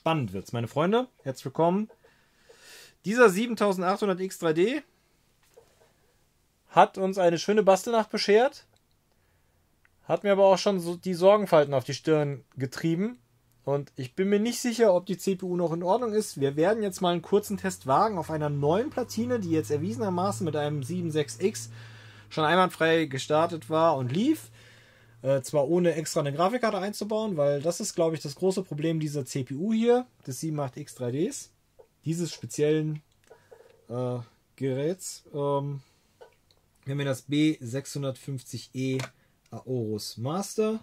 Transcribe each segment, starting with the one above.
spannend wird's. Meine Freunde, herzlich willkommen. Dieser 7800X 3D hat uns eine schöne Bastelnacht beschert. Hat mir aber auch schon so die Sorgenfalten auf die Stirn getrieben. Und ich bin mir nicht sicher, ob die CPU noch in Ordnung ist. Wir werden jetzt mal einen kurzen Test wagen auf einer neuen Platine, die jetzt erwiesenermaßen mit einem 7.6X schon einwandfrei gestartet war und lief. Zwar ohne extra eine Grafikkarte einzubauen, weil das ist, glaube ich, das große Problem dieser CPU hier, des 78X 3Ds. Dieses speziellen Geräts. Wir haben hier das B650E Aorus Master.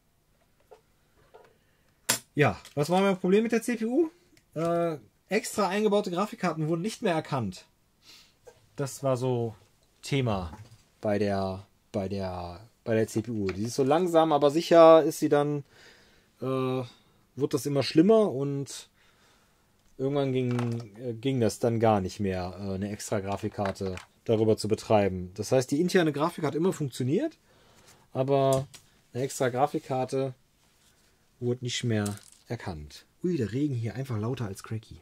Ja, was war mein Problem mit der CPU? Extra eingebaute Grafikkarten wurden nicht mehr erkannt. Das war so Thema bei der CPU. Die ist so langsam, aber sicher ist sie dann, wird das immer schlimmer und irgendwann ging das dann gar nicht mehr, eine extra Grafikkarte darüber zu betreiben. Das heißt, die interne Grafik hat immer funktioniert, aber eine extra Grafikkarte wurde nicht mehr erkannt. Ui, der Regen hier einfach lauter als Cracky.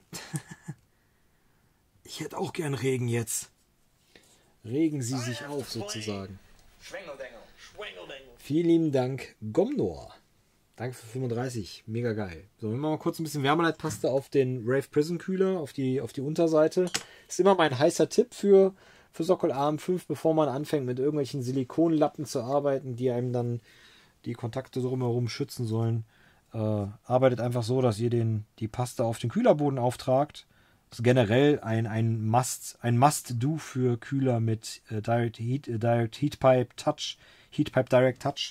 Ich hätte auch gern Regen jetzt. Regen Sie sich auf, sozusagen. Vielen lieben Dank, Gomnor. Danke für 35. Mega geil. So, wir machen mal kurz ein bisschen Wärmeleitpaste auf den Rave Prism Kühler, auf die Unterseite. Ist immer mein heißer Tipp für Sockel AM5, bevor man anfängt mit irgendwelchen Silikonlappen zu arbeiten, die einem dann die Kontakte drumherum schützen sollen. Arbeitet einfach so, dass ihr die Paste auf den Kühlerboden auftragt. Das ist generell ein Must-Do für Kühler mit Direct Heatpipe Direct Touch.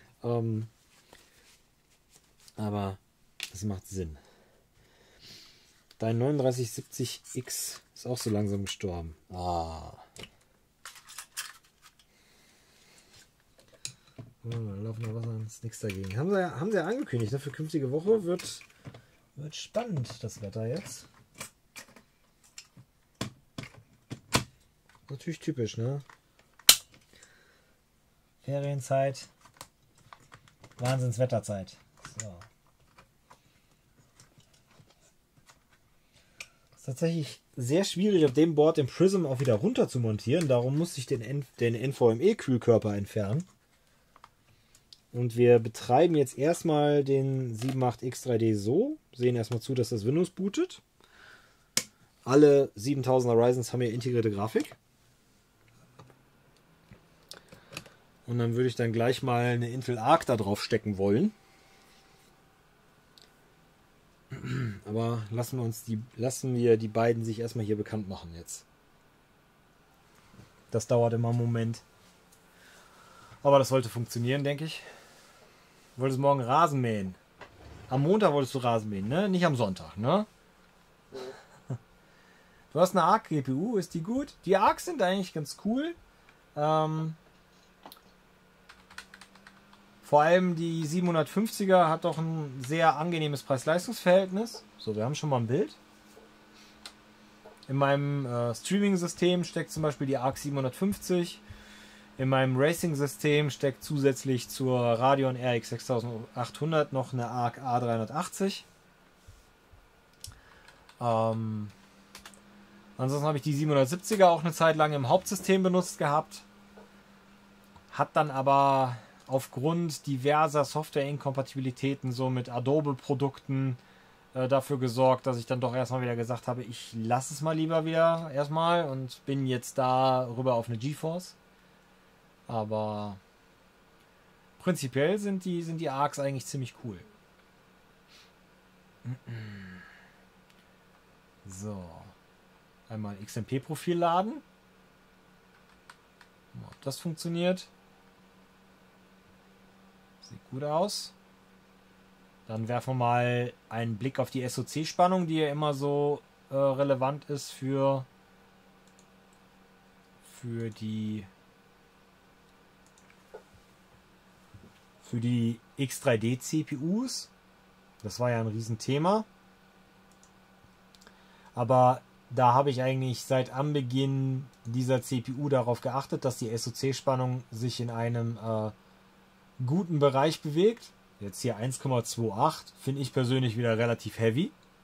Aber das macht Sinn. Dein 3970X ist auch so langsam gestorben. Ah. Oh, da laufen noch Wasser ans, nichts dagegen. Haben sie ja angekündigt, ne? Für künftige Woche wird spannend, das Wetter jetzt. Natürlich typisch, ne? Ferienzeit. Wahnsinnswetterzeit. So. Ist tatsächlich sehr schwierig, auf dem Board den Prism auch wieder runter zu montieren. Darum muss ich den NVMe-Kühlkörper entfernen. Und wir betreiben jetzt erstmal den 78X 3D so. Sehen erstmal zu, dass das Windows bootet. Alle 7000er Ryzens haben hier integrierte Grafik. Und dann würde ich dann gleich mal eine Intel Arc da drauf stecken wollen. Aber lassen wir die beiden sich erstmal hier bekannt machen jetzt. Das dauert immer einen Moment. Aber das sollte funktionieren, denke ich. Du wolltest morgen Rasen mähen. Am Montag wolltest du Rasen mähen, ne? Nicht am Sonntag, ne? Du hast eine Arc-GPU, ist die gut? Die Arcs sind eigentlich ganz cool. Vor allem die 750er hat doch ein sehr angenehmes Preis-Leistungs-Verhältnis. So, wir haben schon mal ein Bild. In meinem Streaming-System steckt zum Beispiel die Arc 750. In meinem Racing-System steckt zusätzlich zur Radeon RX 6800 noch eine Arc A380. Ansonsten habe ich die 770er auch eine Zeit lang im Hauptsystem benutzt gehabt. Hat dann aber aufgrund diverser Software-Inkompatibilitäten so mit Adobe-Produkten dafür gesorgt, dass ich dann doch erstmal wieder gesagt habe, ich lasse es mal lieber wieder erstmal und bin jetzt da rüber auf eine GeForce. Aber prinzipiell sind die Arcs eigentlich ziemlich cool. So. Einmal XMP-Profil laden. Mal, ob das funktioniert. Sieht gut aus. Dann werfen wir mal einen Blick auf die SoC-Spannung, die ja immer so relevant ist für die X3D-CPUs. Das war ja ein Riesenthema. Aber da habe ich eigentlich seit Anbeginn dieser CPU darauf geachtet, dass die SoC-Spannung sich in einem guten Bereich bewegt. Jetzt hier 1,28 finde ich persönlich wieder relativ heavy.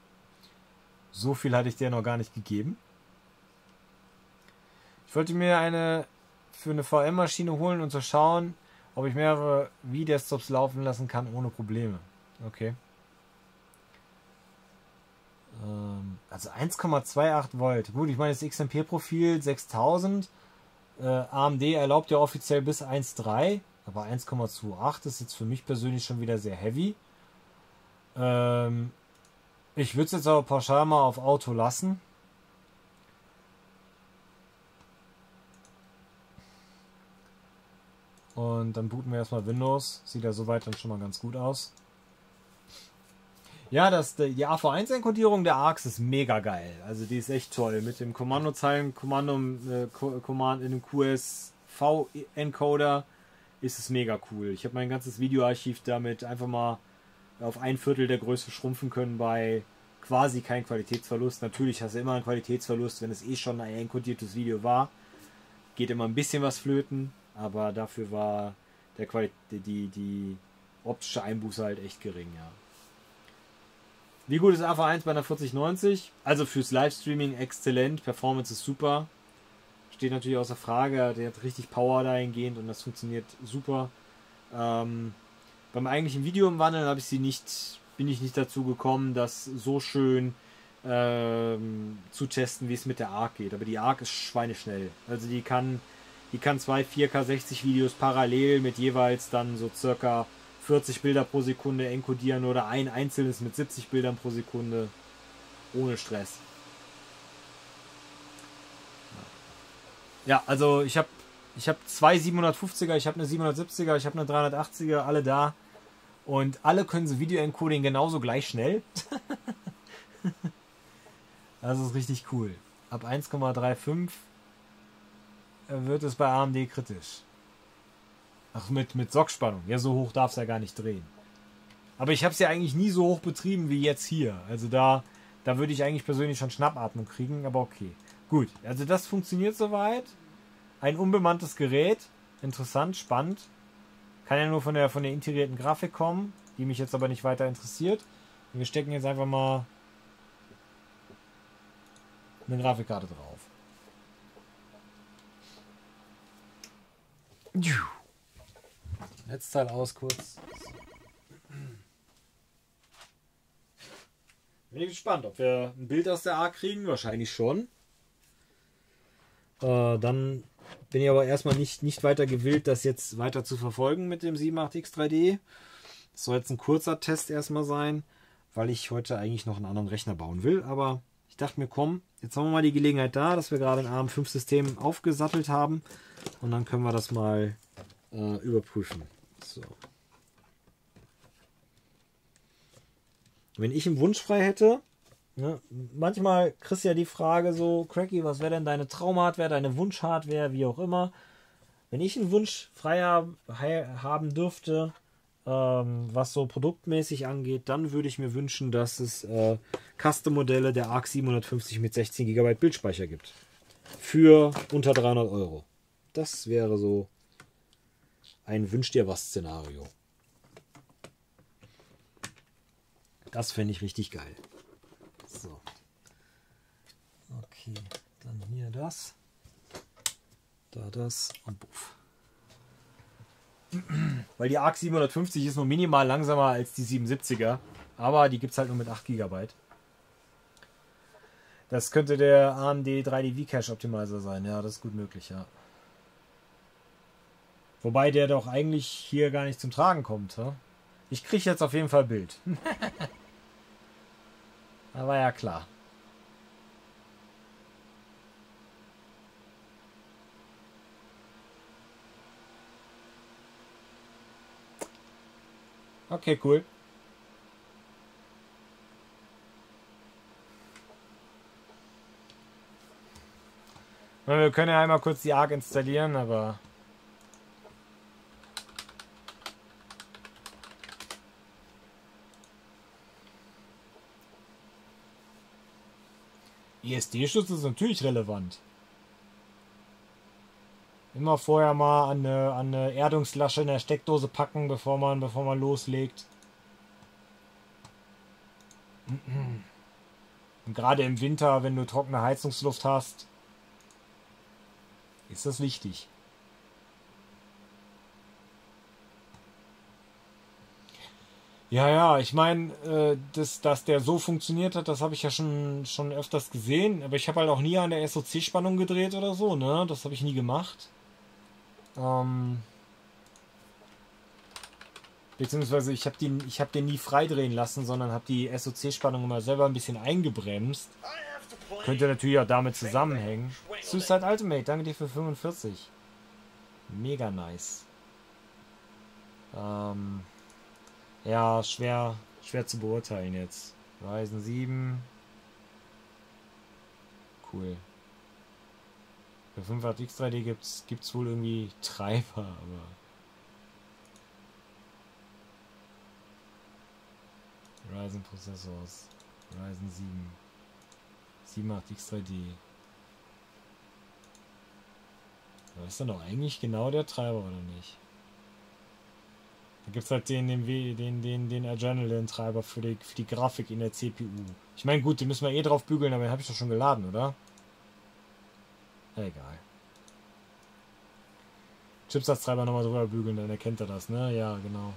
So viel hatte ich dir noch gar nicht gegeben. Ich wollte mir eine für eine VM-Maschine holen und zu schauen, ob ich mehrere V-Desktops laufen lassen kann ohne Probleme. Okay. Also 1,28 Volt. Gut, ich meine, das XMP-Profil 6000. AMD erlaubt ja offiziell bis 1,3. Aber 1,28 ist jetzt für mich persönlich schon wieder sehr heavy. Ich würde es jetzt aber pauschal mal auf Auto lassen. Und dann booten wir erstmal Windows. Sieht ja soweit dann schon mal ganz gut aus. Ja, die AV1-Enkodierung der ARX ist mega geil. Also die ist echt toll. Mit dem Kommandozeilen-Command in dem QSV-Encoder ist es mega cool. Ich habe mein ganzes Videoarchiv damit einfach mal auf 1/4 der Größe schrumpfen können bei quasi kein Qualitätsverlust. Natürlich hast du immer einen Qualitätsverlust, wenn es eh schon ein enkodiertes Video war. Geht immer ein bisschen was flöten, aber dafür war die optische Einbuße halt echt gering, ja. Wie gut ist AV1 bei einer 4090? Also fürs Livestreaming exzellent, Performance ist super. Steht natürlich außer Frage, der hat richtig Power dahingehend und das funktioniert super. Beim eigentlichen Video im Wandeln bin ich nicht dazu gekommen, das so schön zu testen, wie es mit der ARC geht. Aber die ARC ist schweineschnell. Also die kann zwei 4K 60 Videos parallel mit jeweils dann so circa 40 Bilder pro Sekunde enkodieren oder ein einzelnes mit 70 Bildern pro Sekunde ohne Stress. Ja, also ich habe zwei 750er, ich habe eine 770er, ich habe eine 380er, alle da. Und alle können so Video-Encoding genauso gleich schnell. Das ist richtig cool. Ab 1,35 wird es bei AMD kritisch. Ach, mit Sockspannung. Ja, so hoch darf es ja gar nicht drehen. Aber ich habe es ja eigentlich nie so hoch betrieben wie jetzt hier. Also da würde ich eigentlich persönlich schon Schnappatmung kriegen, aber okay. Gut, also das funktioniert soweit. Ein unbemanntes Gerät. Interessant, spannend. Kann ja nur von der integrierten Grafik kommen, die mich jetzt aber nicht weiter interessiert. Und wir stecken jetzt einfach mal eine Grafikkarte drauf. Netzteil aus kurz. Bin ich gespannt, ob wir ein Bild aus der ARC kriegen. Wahrscheinlich schon. Dann bin ich aber erstmal nicht weiter gewillt, das jetzt weiter zu verfolgen mit dem 78X3D. Das soll jetzt ein kurzer Test erstmal sein, weil ich heute eigentlich noch einen anderen Rechner bauen will. Aber ich dachte mir, komm, jetzt haben wir mal die Gelegenheit da, dass wir gerade ein ARM5-System aufgesattelt haben. Und dann können wir das mal überprüfen. So. Wenn ich einen Wunsch frei hätte, ne, manchmal kriegst du ja die Frage so, Cracky, was wäre denn deine Traumhardware, deine Wunschhardware, wie auch immer. Wenn ich einen Wunsch frei haben dürfte, was so produktmäßig angeht, dann würde ich mir wünschen, dass es Custom-Modelle der ARC 750 mit 16 GB Bildspeicher gibt. Für unter 300 Euro. Das wäre so ein Wünsch-dir-was-Szenario. Das fände ich richtig geil. So. Okay, dann hier das. Da das und buff. Weil die ARC 750 ist nur minimal langsamer als die 77er. Aber die gibt es halt nur mit 8 GB. Das könnte der AMD 3D V-Cache Optimizer sein. Ja, das ist gut möglich, ja. Wobei der doch eigentlich hier gar nicht zum Tragen kommt. Ja? Ich kriege jetzt auf jeden Fall Bild. Da war ja klar. Okay, cool. Wir können ja einmal kurz die ARC installieren, aber... ESD-Schutz ist natürlich relevant. Immer vorher mal an eine Erdungslasche in der Steckdose packen, bevor man loslegt. Und gerade im Winter, wenn du trockene Heizungsluft hast, ist das wichtig. Ja, ich meine, dass der so funktioniert hat, das habe ich ja schon öfters gesehen, aber ich habe halt auch nie an der SOC-Spannung gedreht oder so, ne? Das habe ich nie gemacht. Beziehungsweise ich hab den nie freidrehen lassen, sondern habe die SOC-Spannung immer selber ein bisschen eingebremst. Könnte natürlich auch damit zusammenhängen. Suicide Ultimate, danke dir für 45. Mega nice. Ja, schwer zu beurteilen jetzt. Ryzen 7. Cool. Für 500X3D gibt's wohl irgendwie Treiber, aber... Ryzen Prozessors. Ryzen 7. 78X3D. Aber ist dann doch eigentlich genau der Treiber, oder nicht? Da gibt es halt den Adrenaline-Treiber für die Grafik in der CPU. Ich meine, gut, den müssen wir eh drauf bügeln, aber den habe ich doch schon geladen, oder? Egal. Chipsatztreiber nochmal drüber bügeln, dann erkennt er das, ne? Ja, genau.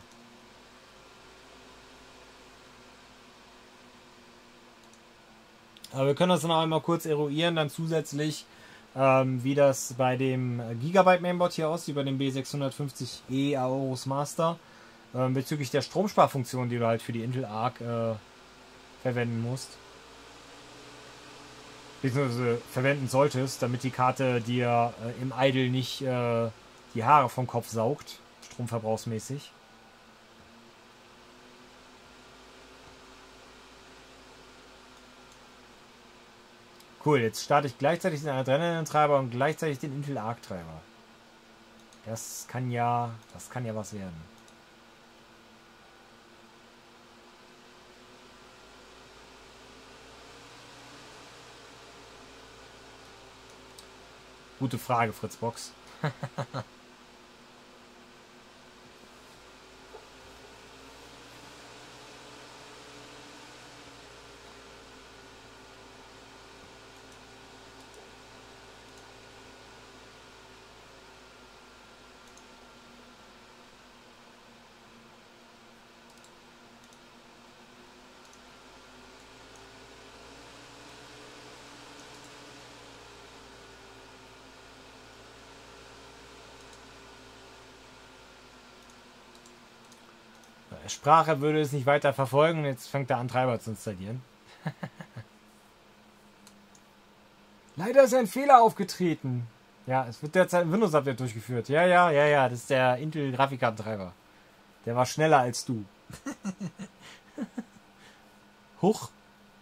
Aber wir können das dann auch einmal kurz eruieren, dann zusätzlich, wie das bei dem Gigabyte Mainboard hier aussieht, bei dem B650E Aorus Master, bezüglich der Stromsparfunktion, die du halt für die Intel Arc verwenden musst. Beziehungsweise verwenden solltest, damit die Karte dir im Idle nicht die Haare vom Kopf saugt, stromverbrauchsmäßig. Cool, jetzt starte ich gleichzeitig den Adrenaline-Treiber und gleichzeitig den Intel Arc-Treiber. Das kann ja was werden. Gute Frage, Fritzbox. Sprache würde es nicht weiter verfolgen. Jetzt fängt er an, Treiber zu installieren. Leider ist ein Fehler aufgetreten. Ja, es wird derzeit ein Windows-Update durchgeführt. Ja. Das ist der Intel-Grafikkartentreiber. Der war schneller als du. Huch.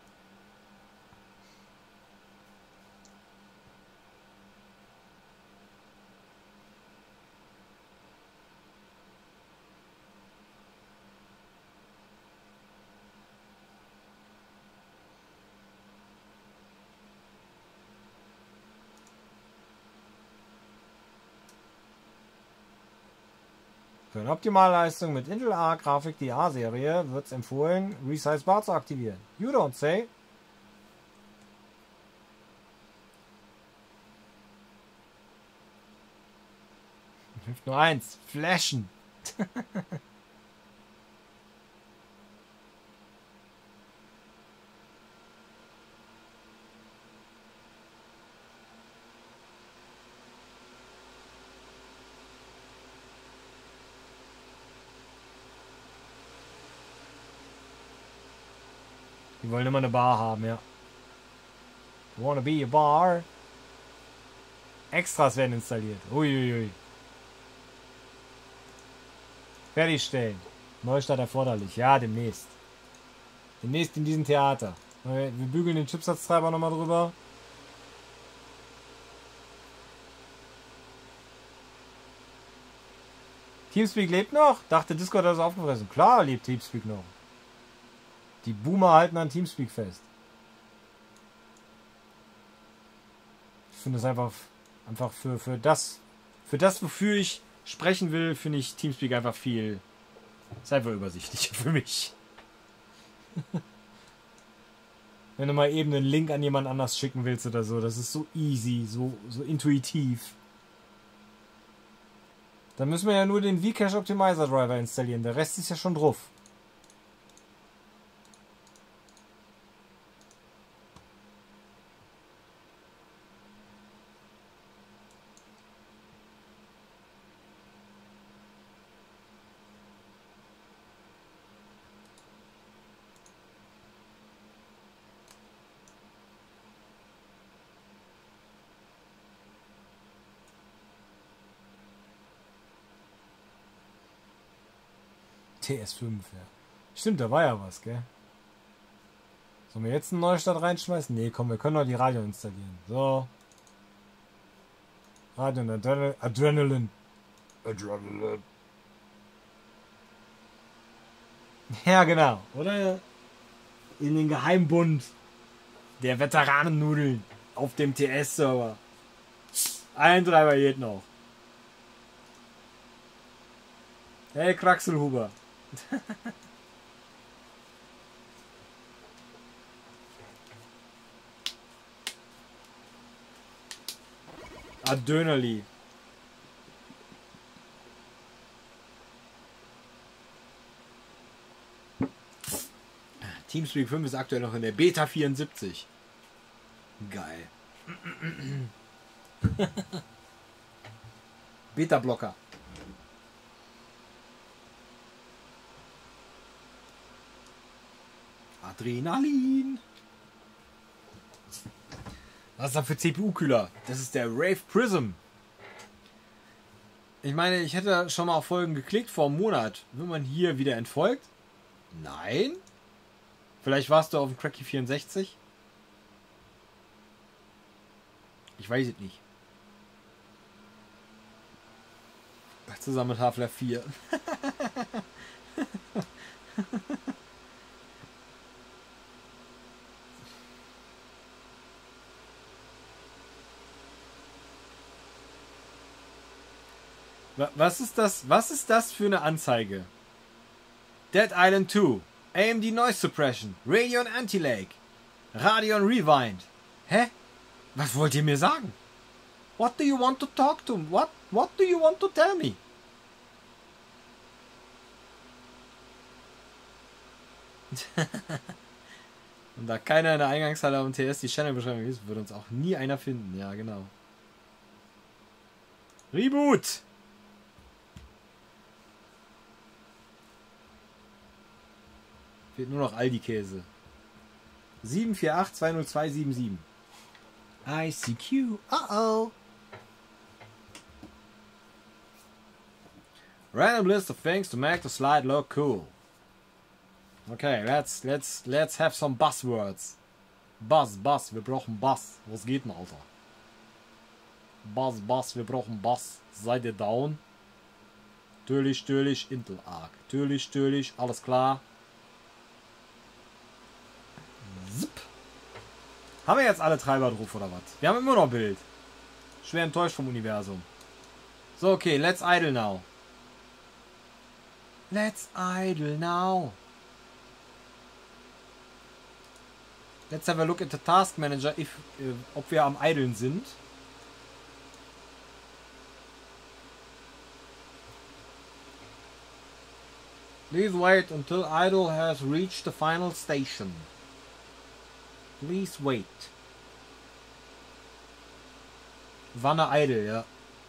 Für eine optimale Leistung mit Intel Arc Grafik die A-Serie wird es empfohlen, Resize Bar zu aktivieren. You don't say. Hilft nur eins. Flashen. Die wollen immer eine Bar haben, ja. You wanna be a bar? Extras werden installiert. Uiuiui. Fertigstellen. Neustart erforderlich. Ja, demnächst. Demnächst in diesem Theater. Wir bügeln den Chipsatztreiber nochmal drüber. Teamspeak lebt noch? Dachte Discord hat es aufgefressen. Klar lebt Teamspeak noch. Die Boomer halten an Teamspeak fest. Ich finde es einfach für das, wofür ich sprechen will, finde ich Teamspeak einfach viel. Ist einfach übersichtlicher für mich. Wenn du mal eben einen Link an jemand anders schicken willst oder so. Das ist so easy, so intuitiv. Dann müssen wir ja nur den Vcache Optimizer Driver installieren. Der Rest ist ja schon drauf. TS5, ja. Stimmt, da war ja was, gell? Sollen wir jetzt einen Neustart reinschmeißen? Nee, komm, wir können doch die Radio installieren. So. Radio und Adrenaline. Adrenaline. Ja, genau. Oder in den Geheimbund der Veteranennudeln auf dem TS-Server. Ein Treiber geht noch. Hey, Kraxelhuber. Adönerli. Teamspeak 5 ist aktuell noch in der Beta 74. Geil. Beta-Blocker. Adrenalin. Was ist da für CPU-Kühler? Das ist der Rave Prism. Ich meine, ich hätte schon mal auf Folgen geklickt vor einem Monat. Wird man hier wieder entfolgt? Nein. Vielleicht warst du auf dem Cracky 64? Ich weiß es nicht. Zusammen mit Half-Life 4. Was ist das? Was ist das für eine Anzeige? Dead Island 2, AMD Noise Suppression, Radeon Anti-Lag, Radeon Rewind. Hä? Was wollt ihr mir sagen? What do you want to talk to? What do you want to tell me? Und da keiner in der Eingangshalle am TS die Channel-Beschreibung ist, würde uns auch nie einer finden. Ja, genau. Reboot! Fehlt nur noch Aldi-Käse. 748-20277. ICQ. Uh-oh. Random list of things to make the slide look cool. Okay, let's have some buzzwords. Buzz, wir brauchen Buzz. Was geht denn, Alter? Buzz, wir brauchen Buzz. Seid ihr down? Tödlich, Intel Arc. Tödlich, alles klar. Zip. Haben wir jetzt alle Treiber drauf oder was? Wir haben immer noch Bild. Schwer enttäuscht vom Universum. So, okay, let's idle now. Let's idle now. Let's have a look at the Task Manager, ob wir am Idlen sind. Please wait until idle has reached the final station. Please wait. Wanne idle, ja.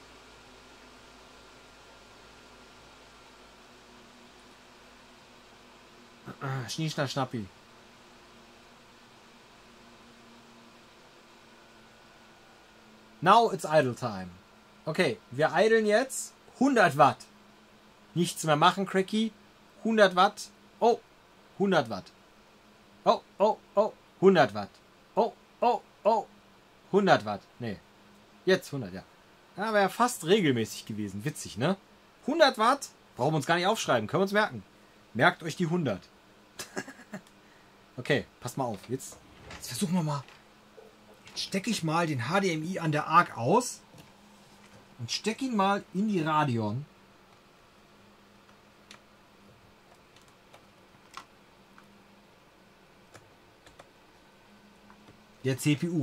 Schnieschner Schnappi. Now it's idle time. Okay, wir idlen jetzt 100 Watt. Nichts mehr machen, Cracky. 100 Watt. Oh, 100 Watt. Oh, 100 Watt. Oh, 100 Watt. Nee, jetzt 100, ja. Ja, wäre ja fast regelmäßig gewesen. Witzig, ne? 100 Watt. Brauchen wir uns gar nicht aufschreiben. Können wir uns merken. Merkt euch die 100. Okay, passt mal auf. Jetzt versuchen wir mal. Jetzt stecke ich mal den HDMI an der Arc aus und stecke ihn mal in die Radeon. der CPU.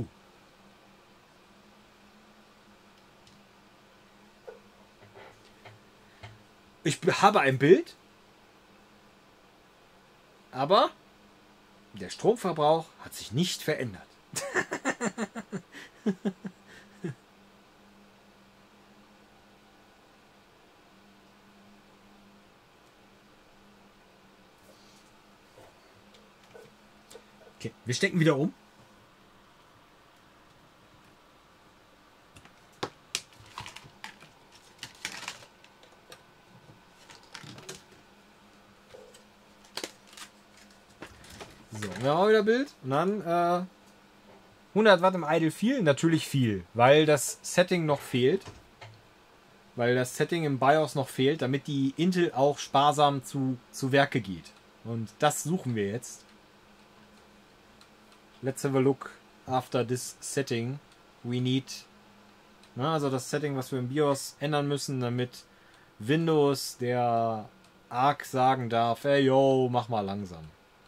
Ich habe ein Bild, aber der Stromverbrauch hat sich nicht verändert. Okay, wir stecken wieder um. So, wir haben auch wieder Bild. Und dann 100 Watt im Idle viel, natürlich viel, weil das Setting noch fehlt. Weil das Setting im BIOS noch fehlt, damit die Intel auch sparsam zu Werke geht. Und das suchen wir jetzt. Let's have a look after this setting. We need, also das Setting, was wir im BIOS ändern müssen, damit Windows der ARC sagen darf, hey yo, mach mal langsam.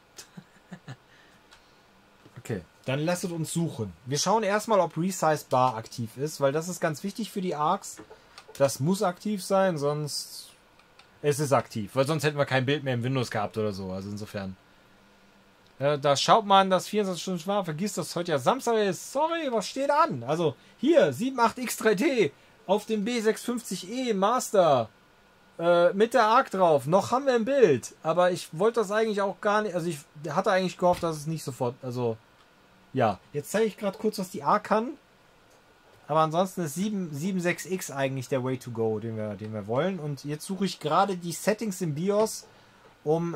Okay, dann lasst uns suchen. Wir schauen erstmal, ob Resize Bar aktiv ist, weil das ist ganz wichtig für die ARCs. Das muss aktiv sein, sonst es ist aktiv, weil sonst hätten wir kein Bild mehr im Windows gehabt oder so. Also insofern. Da schaut man, dass 24 Stunden war, vergisst, dass heute ja Samstag ist. Sorry, was steht an? Also hier 78X3D auf dem B650E Master mit der ARC drauf. Noch haben wir ein Bild, aber ich wollte das eigentlich auch gar nicht. Also ich hatte eigentlich gehofft, dass es nicht sofort. Also ja, jetzt zeige ich gerade kurz, was die ARC kann. Aber ansonsten ist 76X eigentlich der Way to go, den wir wollen. Und jetzt suche ich gerade die Settings im BIOS, um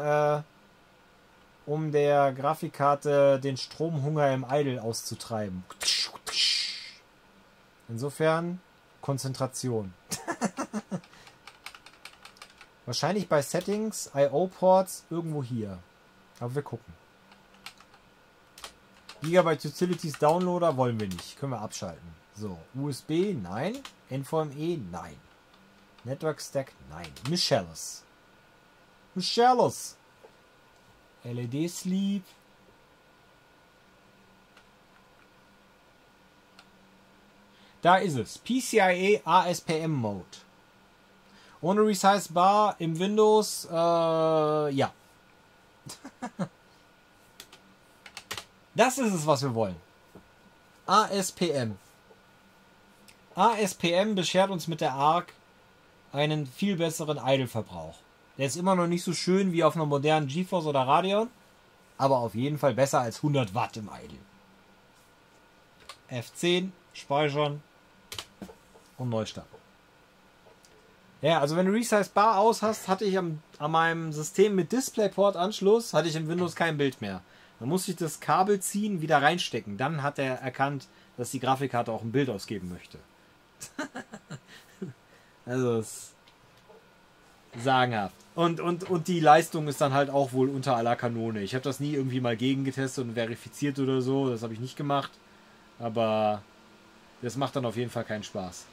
der Grafikkarte den Stromhunger im Idle auszutreiben. Insofern Konzentration. Wahrscheinlich bei Settings, IO-Ports, irgendwo hier. Aber wir gucken. Gigabyte Utilities Downloader wollen wir nicht. Können wir abschalten. So, USB, nein. NVMe, nein. Network Stack, nein. Michellus. LED Sleep. Da ist es. PCIe ASPM Mode. Ohne Resize Bar im Windows, ja. Das ist es, was wir wollen. ASPM. ASPM beschert uns mit der ARC einen viel besseren Idle-Verbrauch. Der ist immer noch nicht so schön wie auf einer modernen GeForce oder Radeon, aber auf jeden Fall besser als 100 Watt im Idle. F10, speichern und neu starten. Ja, also wenn du Resize Bar aus hast, hatte ich an meinem System mit DisplayPort-Anschluss, hatte ich im Windows kein Bild mehr. Dann musste ich das Kabel ziehen, wieder reinstecken. Dann hat er erkannt, dass die Grafikkarte auch ein Bild ausgeben möchte. Also es ist sagenhaft. Und die Leistung ist dann halt auch wohl unter aller Kanone. Ich habe das nie irgendwie mal gegengetestet und verifiziert oder so. Das habe ich nicht gemacht. Aber das macht dann auf jeden Fall keinen Spaß.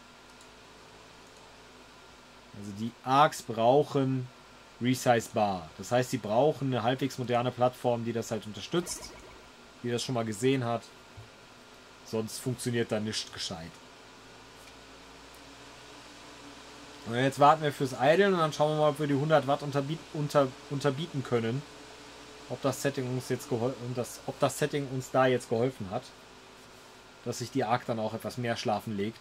Also die ARCs brauchen Resize Bar. Das heißt, sie brauchen eine halbwegs moderne Plattform, die das halt unterstützt. Die das schon mal gesehen hat. Sonst funktioniert da nichts gescheit. Und jetzt warten wir fürs Idle und dann schauen wir mal, ob wir die 100 Watt unterbieten können. Ob das Setting uns jetzt ob das Setting uns da jetzt geholfen hat. Dass sich die ARC dann auch etwas mehr schlafen legt.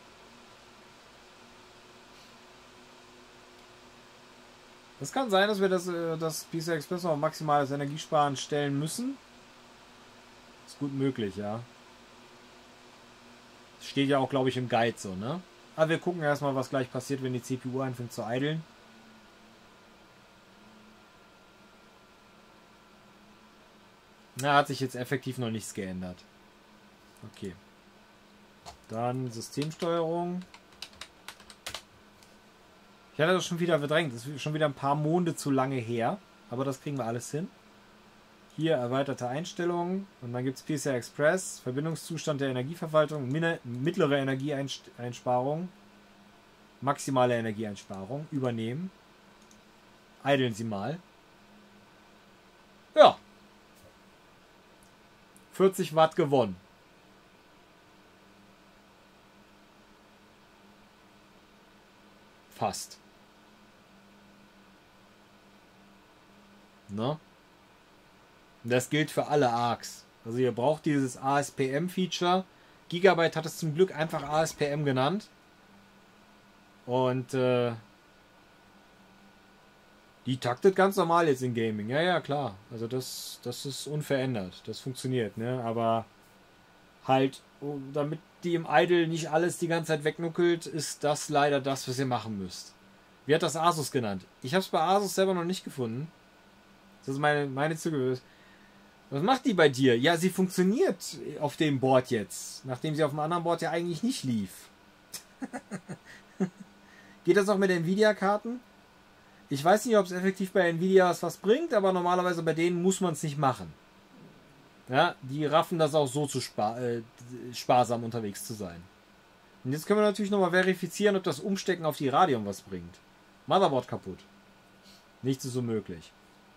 Es kann sein, dass wir das PCI Express noch auf maximales Energiesparen stellen müssen. Ist gut möglich, ja. Steht ja auch, glaube ich, im Guide so, ne? Aber wir gucken erstmal, was gleich passiert, wenn die CPU anfängt zu idlen. Na, hat sich jetzt effektiv noch nichts geändert. Okay. Dann Systemsteuerung. Ich hatte das schon wieder verdrängt. Das ist schon wieder ein paar Monde zu lange her. Aber das kriegen wir alles hin. Hier erweiterte Einstellungen. Und dann gibt es PCI Express. Verbindungszustand der Energieverwaltung. Mittlere Energieeinsparung. Maximale Energieeinsparung. Übernehmen. Idlen Sie mal. Ja. 40 Watt gewonnen. Fast. Ne? Das gilt für alle ARCs. Also ihr braucht dieses ASPM-Feature. Gigabyte hat es zum Glück einfach ASPM genannt. Und die taktet ganz normal jetzt in Gaming. Ja, ja, klar. Also das ist unverändert. Das funktioniert, ne? Aber halt, damit die im Idle nicht alles die ganze Zeit wegnuckelt, ist das leider das, was ihr machen müsst. Wie hat das Asus genannt? Ich habe es bei Asus selber noch nicht gefunden. Das ist meine Züge. Was macht die bei dir? Ja, sie funktioniert auf dem Board jetzt. Nachdem sie auf dem anderen Board ja eigentlich nicht lief. Geht das auch mit Nvidia-Karten? Ich weiß nicht, ob es effektiv bei Nvidia was bringt, aber normalerweise bei denen muss man es nicht machen. Ja, die raffen das auch so zu sparsam unterwegs zu sein. Und jetzt können wir natürlich nochmal verifizieren, ob das Umstecken auf die Radeon was bringt. Motherboard kaputt. Nichts ist so möglich.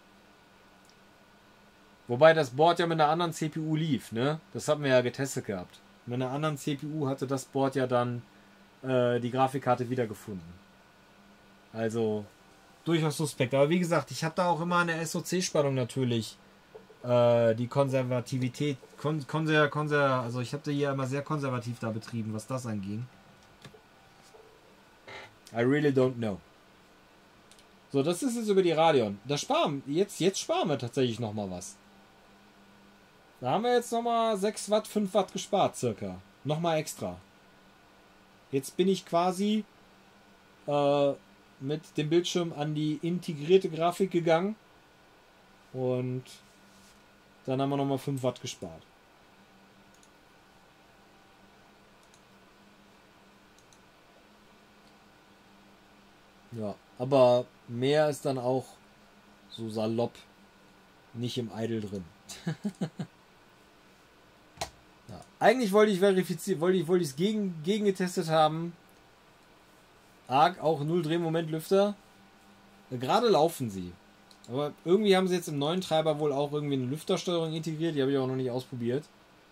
Wobei das Board ja mit einer anderen CPU lief, ne? Das hatten wir ja getestet gehabt. Mit einer anderen CPU hatte das Board ja dann die Grafikkarte wiedergefunden. Also durchaus suspekt. Aber wie gesagt, ich habe da auch immer eine SoC-Spannung natürlich. Die Konservativität. Also ich habe da hier immer sehr konservativ da betrieben, was das anging. I really don't know. So, das ist jetzt über die Radeon. Jetzt sparen wir tatsächlich nochmal was. Da haben wir jetzt nochmal 6 Watt, 5 Watt gespart circa. Nochmal extra. Jetzt bin ich quasi mit dem Bildschirm an die integrierte Grafik gegangen. Und dann haben wir nochmal 5 Watt gespart. Ja, aber mehr ist dann auch so salopp nicht im Idle drin. Ja. Eigentlich wollte ich verifizieren, wollte ich es gegen getestet haben. ARC auch 0 Drehmomentlüfter. Gerade laufen sie. Aber irgendwie haben sie jetzt im neuen Treiber wohl auch irgendwie eine Lüftersteuerung integriert. Die habe ich auch noch nicht ausprobiert.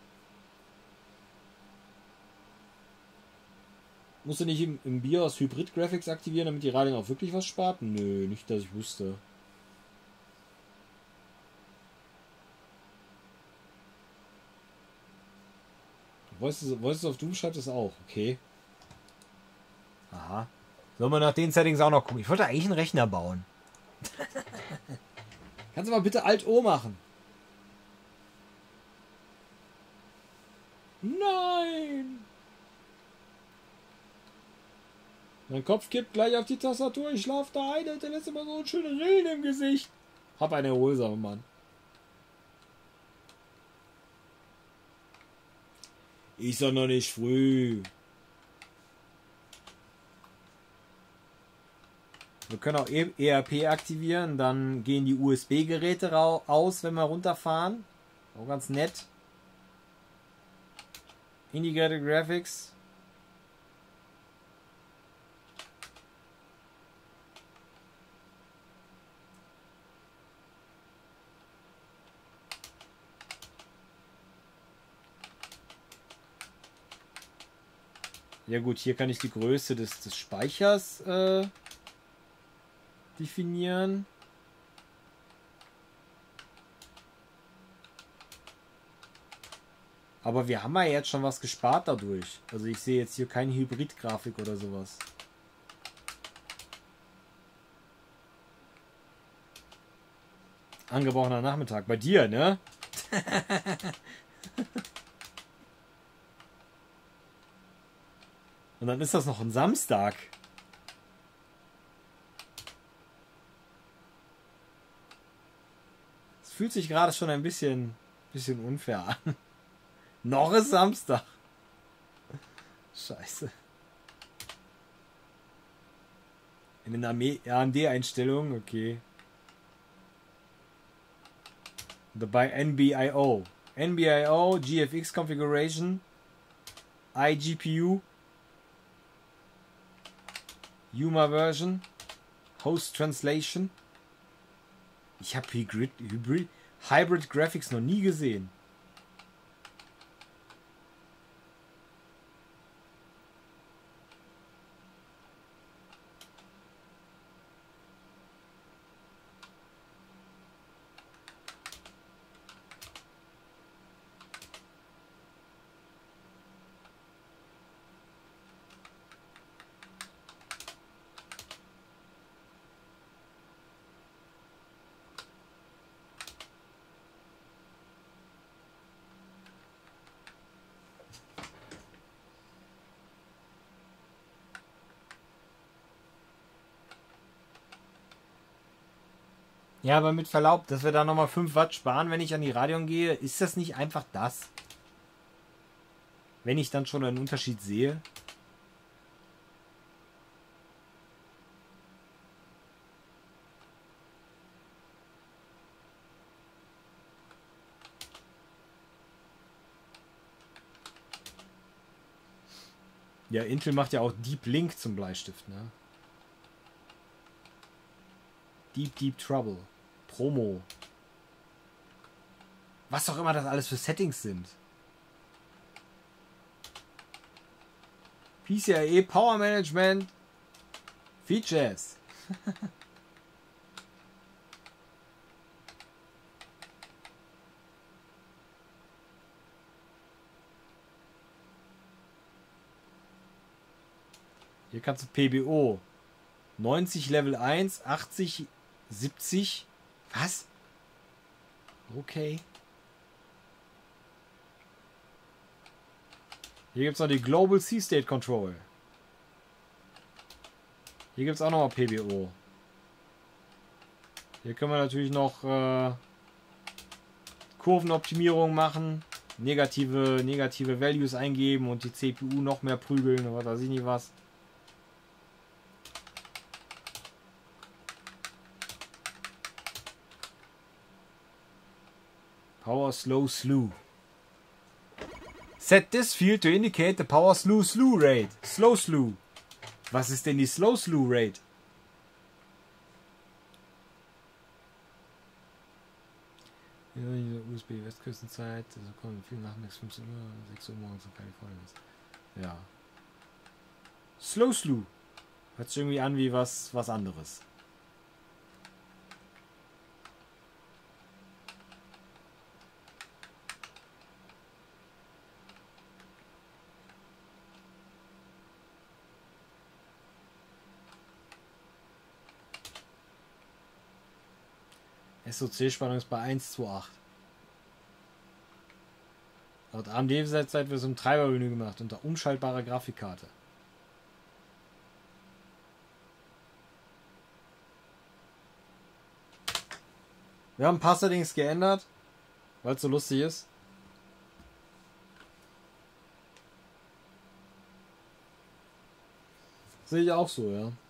Musst du nicht im BIOS Hybrid Graphics aktivieren, damit die Radeon auch wirklich was spart? Nö, nicht, dass ich wüsste. Voices of Doom schreibt es auch. Okay. Aha. Sollen wir nach den Settings auch noch gucken? Ich wollte eigentlich einen Rechner bauen. Kannst du mal bitte Alt-O machen? Nein! Mein Kopf kippt gleich auf die Tastatur. Ich schlaf da ein, der lässt immer so ein schönes Rillen im Gesicht. Hab eine erholsame, Mann. Ist doch noch nicht früh. Wir können auch ERP aktivieren, dann gehen die USB-Geräte aus, wenn wir runterfahren. Auch ganz nett. Integrated Graphics. Ja gut, hier kann ich die Größe des Speichers definieren. Aber wir haben ja jetzt schon was gespart dadurch. Also ich sehe jetzt hier keine Hybrid-Grafik oder sowas. Angebrochener Nachmittag. Bei dir, ne? Und dann ist das noch ein Samstag. Es fühlt sich gerade schon ein bisschen unfair an. Noch ist Samstag. Scheiße. In den AMD-Einstellungen, okay. Dabei NBIO. NBIO, GFX Configuration, iGPU, Yuma Version, Host Translation. Ich habe Hybrid Graphics noch nie gesehen. Ja, aber mit Verlaub, dass wir da nochmal 5 Watt sparen, wenn ich an die Radeon gehe, ist das nicht einfach das? Wenn ich dann schon einen Unterschied sehe? Ja, Intel macht ja auch Deep Link zum Bleistift, ne? Deep Trouble. Promo. Was auch immer das alles für Settings sind. PCIe Power Management Features. Hier kannst du PBO 90 Level 1, 80, 70. Was? Okay. Hier gibt es noch die Global C-State Control. Hier gibt es auch nochmal PBO. Hier können wir natürlich noch Kurvenoptimierung machen. Negative Values eingeben und die CPU noch mehr prügeln oder was weiß ich nicht was. Power Slow Slew. Set this field to indicate the Power Slew rate. Slow Slew. Was ist denn die Slow Slew Rate? Ja, hier USB Westküstenzeit. Also kommen viel nachmittags 15 Uhr, 6 Uhr morgens in Kalifornien ist. Ja. Slow Slew. Hört sich irgendwie an wie was anderes. SOC-Spannung ist bei 1,28. Laut AMD-Website wird es im Treibermenü gemacht, unter umschaltbarer Grafikkarte. Wir haben ein paar Settings geändert, weil es so lustig ist. Sehe ich auch so, ja.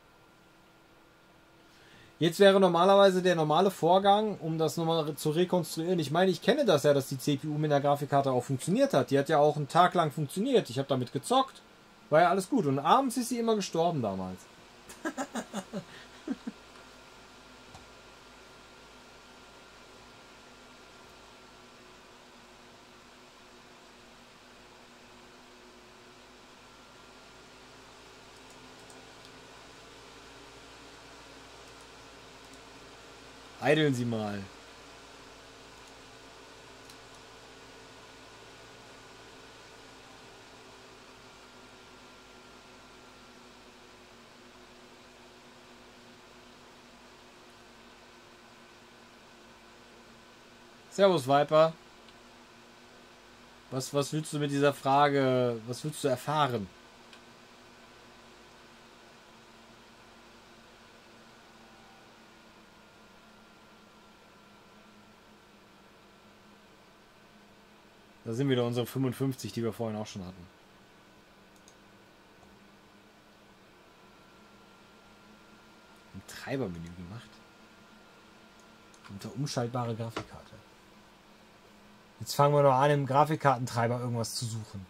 Jetzt wäre normalerweise der normale Vorgang, um das nochmal zu rekonstruieren. Ich meine, ich kenne das ja, dass die CPU mit der Grafikkarte auch funktioniert hat. Die hat ja auch einen Tag lang funktioniert. Ich habe damit gezockt. War ja alles gut. Und abends ist sie immer gestorben damals. Eideln Sie mal. Servus, Viper. Was willst du mit dieser Frage, was willst du erfahren? Da sind wieder unsere 55, die wir vorhin auch schon hatten. Im Treibermenü gemacht. Unter umschaltbare Grafikkarte. Jetzt fangen wir noch an, im Grafikkartentreiber irgendwas zu suchen.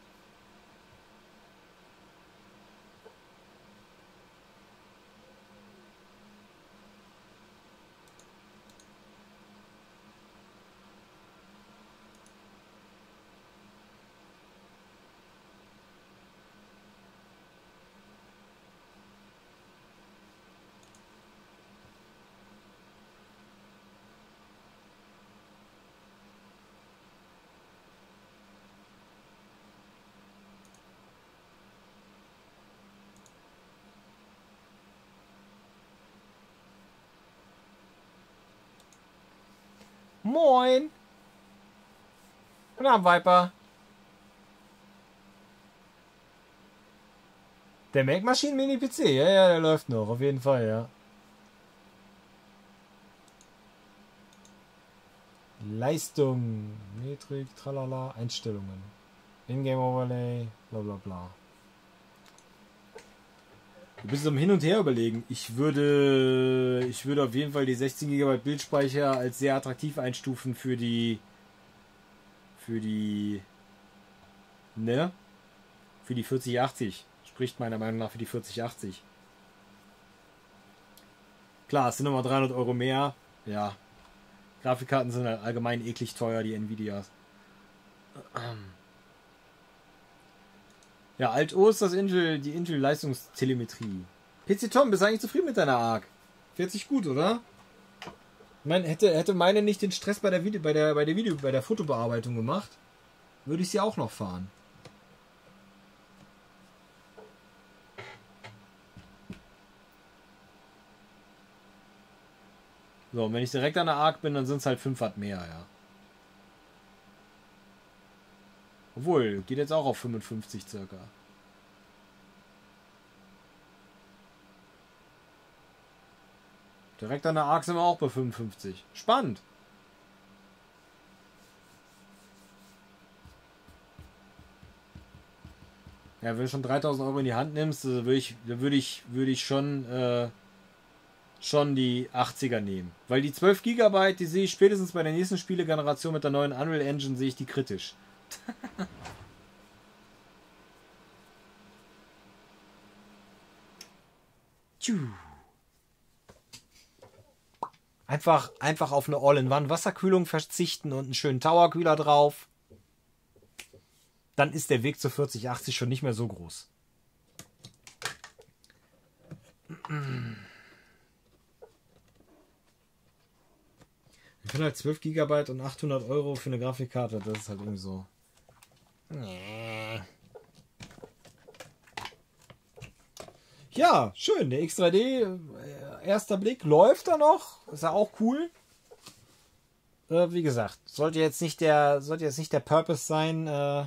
Moin! Guten Abend, Viper. Der Mac Machine Mini PC, ja, der läuft noch, auf jeden Fall, ja. Leistung, Metrik, tralala, Einstellungen, Ingame Overlay, bla bla bla. Du bist am Hin und Her überlegen. Ich würde auf jeden Fall die 16 GB Bildspeicher als sehr attraktiv einstufen für die 4080. Spricht meiner Meinung nach für die 4080. Klar, es sind nochmal 300 Euro mehr. Ja. Grafikkarten sind halt allgemein eklig teuer, die Nvidias. Ja, Alt-O ist die Intel-Leistungstelemetrie. PC Tom, bist du eigentlich zufrieden mit deiner ARC? Fährt sich gut, oder? Ich meine, hätte meine nicht den Stress bei der Fotobearbeitung gemacht, würde ich sie auch noch fahren. So, und wenn ich direkt an der ARC bin, dann sind es halt 5 Watt mehr, ja. Obwohl, geht jetzt auch auf 55 circa. Direkt an der ARC sind wir auch bei 55. Spannend. Ja, wenn du schon 3.000 Euro in die Hand nimmst, also würde ich schon die 80er nehmen. Weil die 12 GB, die sehe ich spätestens bei der nächsten Spielegeneration mit der neuen Unreal Engine, sehe ich die kritisch. Einfach auf eine All-in-One-Wasserkühlung verzichten und einen schönen Towerkühler drauf. Dann ist der Weg zur 4080 schon nicht mehr so groß. Ich finde halt 12 GB und 800 Euro für eine Grafikkarte, das ist halt irgendwie so. Ja, schön. Der X3D, erster Blick, läuft da noch. Ist ja auch cool. Wie gesagt, sollte jetzt nicht der Purpose sein,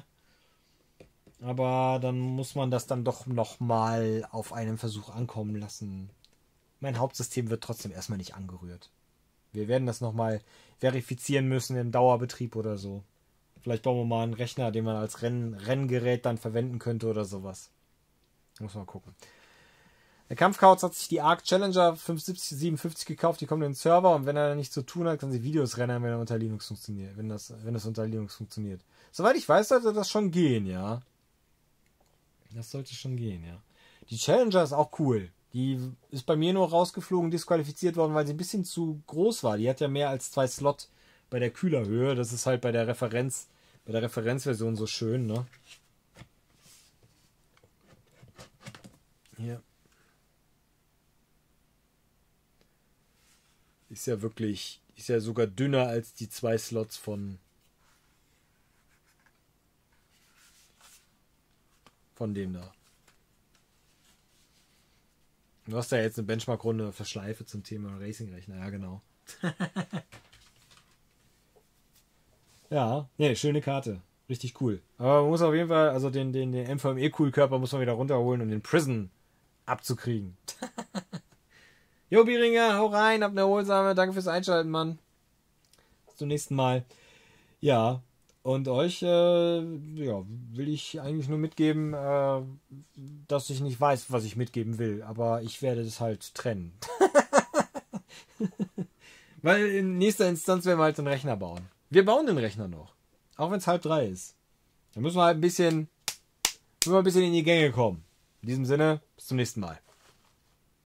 aber dann muss man das dann doch nochmal auf einen Versuch ankommen lassen. Mein Hauptsystem wird trotzdem erstmal nicht angerührt. Wir werden das nochmal verifizieren müssen im Dauerbetrieb oder so. Vielleicht bauen wir mal einen Rechner, den man als Renngerät dann verwenden könnte oder sowas. Muss man gucken. Der Kampfkauz hat sich die ARC Challenger 557 gekauft, die kommt in den Server und wenn er nichts zu tun hat, kann sie Videos rennen, wenn er unter Linux funktioniert. Wenn das unter Linux funktioniert. Soweit ich weiß, sollte das schon gehen, ja. Das sollte schon gehen, ja. Die Challenger ist auch cool. Die ist bei mir nur rausgeflogen, disqualifiziert worden, weil sie ein bisschen zu groß war. Die hat ja mehr als 2 Slot bei der Kühlerhöhe. Das ist halt bei der Referenzversion so schön, ne? Hier. Ist ja sogar dünner als die 2 Slots von dem da. Du hast ja jetzt eine Benchmark-Runde für Schleife zum Thema Racing-Rechner, ja genau. Ja, nee, schöne Karte. Richtig cool. Aber man muss auf jeden Fall, also den MVME-Cool-Körper muss man wieder runterholen, um den Prison abzukriegen. Jo, Bieringer, hau rein, habt eine erholsame, danke fürs Einschalten, Mann. Bis zum nächsten Mal. Ja, und euch will ich eigentlich nur mitgeben, dass ich nicht weiß, was ich mitgeben will, aber ich werde das halt trennen. Weil in nächster Instanz werden wir halt den Rechner bauen. Wir bauen den Rechner noch. Auch wenn es 2:30 ist. Da müssen wir halt ein bisschen in die Gänge kommen. In diesem Sinne, bis zum nächsten Mal.